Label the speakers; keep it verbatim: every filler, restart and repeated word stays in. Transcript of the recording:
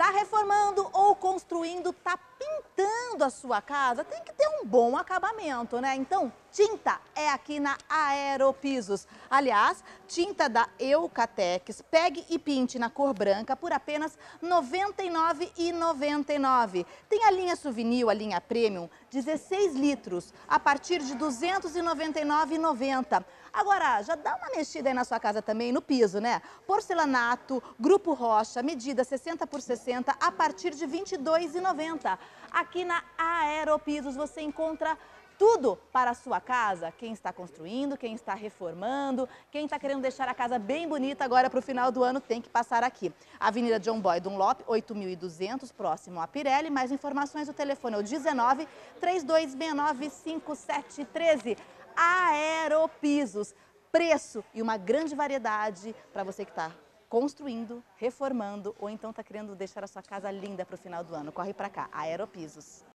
Speaker 1: Tá reformando ou construindo, tá pintando a sua casa, tem que ter um bom acabamento, né? Então, tinta é aqui na Aeropisos. Aliás, tinta da Eucatex, pegue e pinte na cor branca por apenas noventa e nove reais e noventa e nove centavos. Tem a linha Souvenir, a linha Premium, dezesseis litros, a partir de duzentos e noventa e nove reais e noventa centavos. Agora, já dá uma mexida aí na sua casa também, no piso, né? Porcelanato, Grupo Rocha, medida sessenta por sessenta, a partir de vinte e dois reais e noventa centavos. Aqui na Aeropisos você encontra tudo para a sua casa. Quem está construindo, quem está reformando, quem está querendo deixar a casa bem bonita agora para o final do ano tem que passar aqui. Avenida John Boy Dunlop, oito mil e duzentos, próximo a Pirelli. Mais informações, o telefone é o dezenove, trinta e dois sessenta e nove, cinquenta e sete treze. Aeropisos, preço e uma grande variedade para você que está construindo, reformando ou então está querendo deixar a sua casa linda para o final do ano. Corre para cá, Aeropisos.